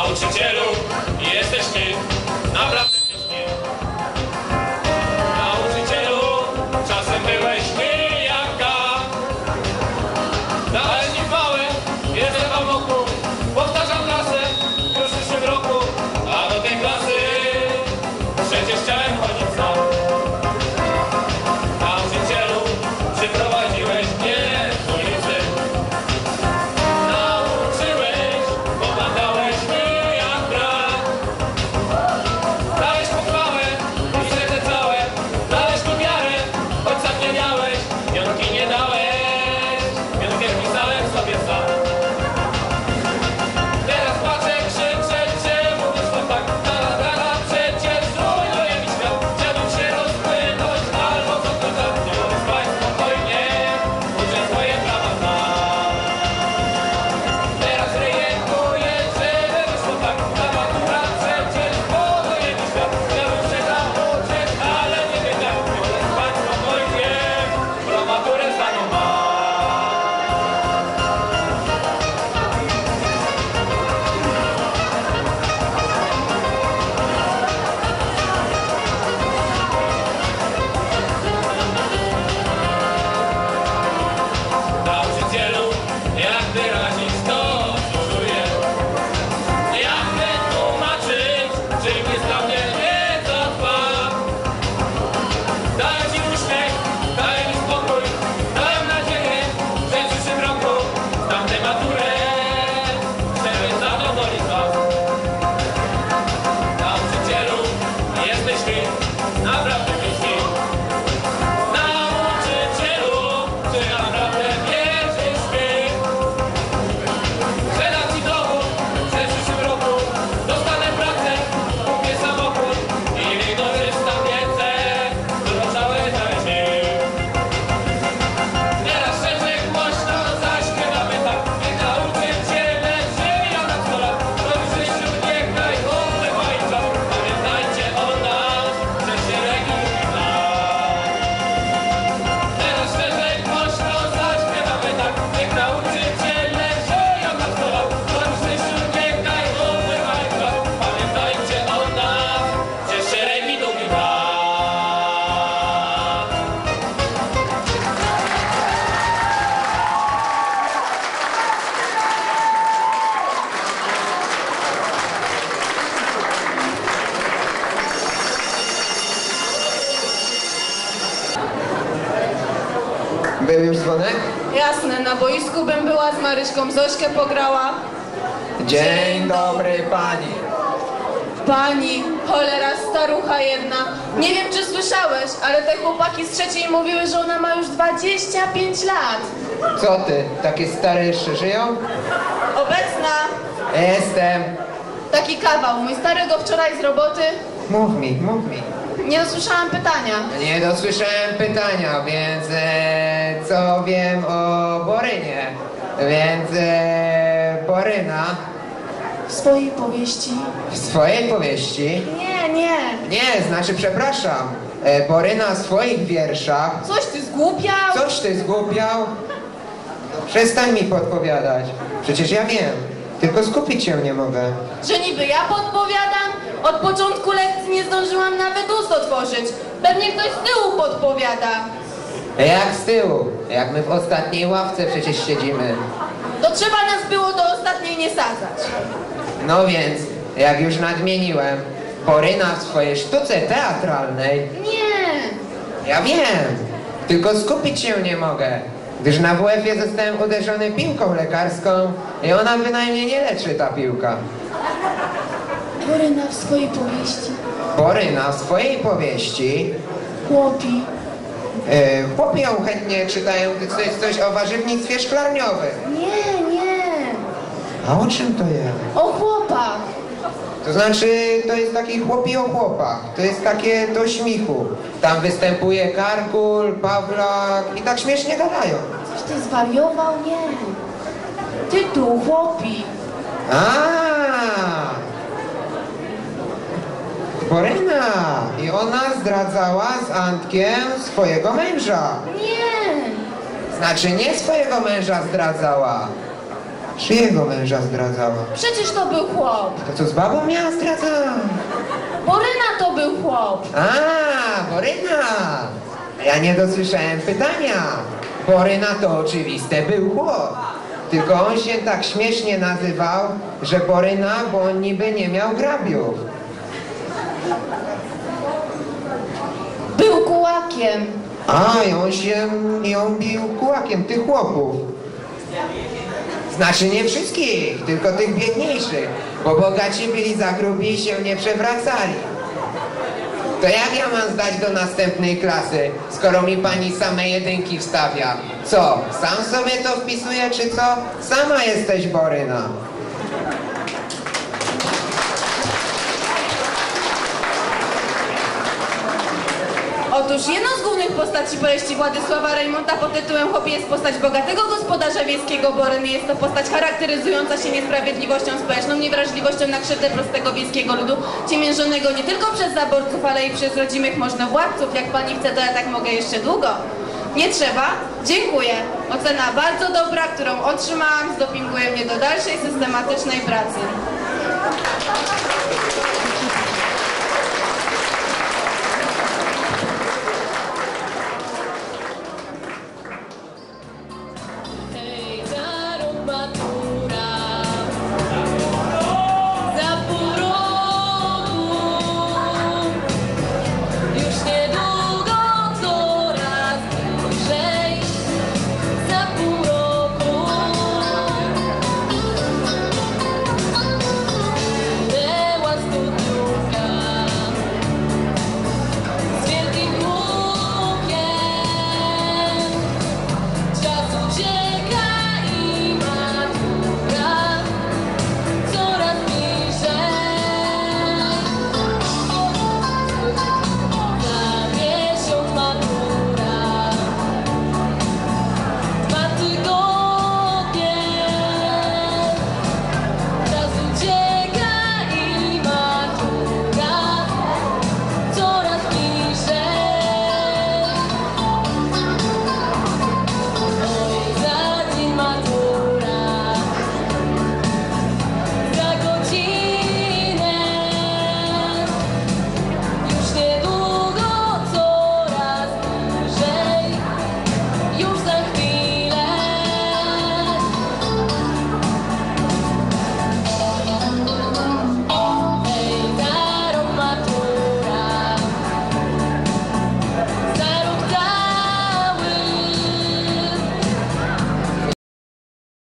Nauczycielu, jesteś ty, naprawdę ty. Nauczycielu, czasem byłeś ty jak gad. Dałeś mi chwałę, jestem wam wokół. Powtarzam klasę, już w przyszłym roku. A do tej klasy przecież chciałem chodzić sam. Nauczycielu, przyprowadziłeś mnie z ulicy. Nauczyłeś, pomagałeś mi jak brat. Dałeś pochwałę i serce całe. Dałeś mi wiarę, choć sam nie miałeś. Piątki nie dałeś, piątkę pisałem sobie sam. Teraz patrzę, krzyczę cię, mówisz to tak. Przecież zrujnuje mi świat. Chciałbym się rozpłynąć albo co to za nie mogę spać spokojnie, uczę swoje prawa znam. Teraz ryjekuję, żeby wyszło tak. Ta matura przecież zrujnuje mi świat. Chciałbym się nauczyć, ale nie wiem jak. Nie mogę spać spokojnie, bo maturę zdanie mam. Nauczycielu, jak wyrazić to, co czuję? Jak wytłumaczyć, czym jest dla mnie wiedza twa? Daję ci uśmiech, daję mi spokój, daję nadzieję, że w przyszłym roku zdam tę maturę, żeby zadowolić was. Nauczycielu, jesteś ty, naprawdę ty. Nauczycielu, czy naprawdę wierzysz mi? Że dam ci dowód, że w przyszłym roku dostanę pracę, kupię samochód i wykorzystam wiedzę, którą całe życie. Teraz szerzej głośno zaśpiewamy tak. Niech nauczyciele żyją na 100 lat. To w życiu niechaj odbywa im czas. Pamiętajcie o nas, że się reguły nas. Teraz szerzej głośno zaśpiewamy tak. Niech nauczyciele żyją na 100 lat. To w życiu niechaj odbywa im czas. Pamiętajcie o nas, że szeregi długi nas. Był już dzwonek? Jasne, na boisku bym była z Maryśką, Zośkę pograła. Dzień dobry pani. Pani, cholera, starucha jedna. Nie wiem, czy słyszałeś, ale te chłopaki z trzeciej mówiły, że ona ma już 25 lat. Co ty, takie stare jeszcze żyją? Obecna. Jestem. Taki kawał, mój stary go wczoraj z roboty. Mów mi. Nie dosłyszałam pytania. Nie dosłyszałem pytania, więc co wiem o Borynie? Więc Boryna W swojej powieści. w swojej powieści... Nie. Nie, znaczy przepraszam. Boryna w swoich wierszach... Coś ty zgłupiał? Coś ty zgłupiał? Przestań mi podpowiadać. Przecież ja wiem. Tylko skupić się nie mogę. Że niby ja podpowiadam? Od początku lekcji nie zdążyłam nawet ust otworzyć. Pewnie ktoś z tyłu podpowiada. Jak z tyłu? Jak my w ostatniej ławce przecież siedzimy. To trzeba nas było do ostatniej nie sadzać. No więc, jak już nadmieniłem, Boryna w swojej sztuce teatralnej... Nie. Ja wiem, tylko skupić się nie mogę, gdyż na WF-ie zostałem uderzony piłką lekarską i ona bynajmniej nie leczy, ta piłka. Boryna w swojej powieści. Boryna w swojej powieści... Chłopi. Chłopi ją chętnie czytają, gdy jest coś o warzywnictwie szklarniowym. Nie. A o czym to jest? O chłopach. To znaczy, to jest taki chłopi o chłopach. To jest takie do śmichu. Tam występuje Karkul, Pawlak i tak śmiesznie gadają. Coś ty zwariował? Nie. Tytuł chłopi. Boryna! I ona zdradzała z Antkiem swojego męża. Nie. Znaczy nie swojego męża zdradzała. Czyjego męża zdradzała? Przecież to był chłop. To co z babą miała zdradzać? Boryna to był chłop. A, Boryna! Ja nie dosłyszałem pytania. Boryna to oczywiste był chłop. Tylko on się tak śmiesznie nazywał, że Boryna, bo on niby nie miał grabiów. Był kułakiem. A, i on się ją bił kułakiem, tych chłopów. Znaczy nie wszystkich, tylko tych biedniejszych, bo bogaci byli za grubi i się nie przewracali. To jak ja mam zdać do następnej klasy, skoro mi pani same jedynki wstawia? Co, sam sobie to wpisuję, czy co? Sama jesteś Boryna. Otóż jedną z głównych postaci powieści Władysława Reymonta pod tytułem Chłop jest postać bogatego gospodarza wiejskiego Boryny. Jest to postać charakteryzująca się niesprawiedliwością społeczną, niewrażliwością na krzywdę prostego wiejskiego ludu, ciemiężonego nie tylko przez zaborców, ale i przez rodzimych możnowładców. Jak pani chce, to ja tak mogę jeszcze długo. Nie trzeba? Dziękuję. Ocena bardzo dobra, którą otrzymałam, zdopinguje mnie do dalszej systematycznej pracy.